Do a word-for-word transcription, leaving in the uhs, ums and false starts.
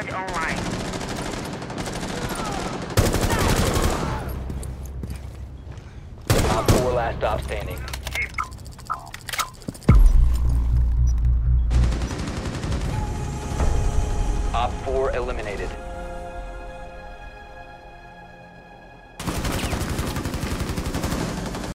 Charge online. Op four last stop standing. Op four eliminated.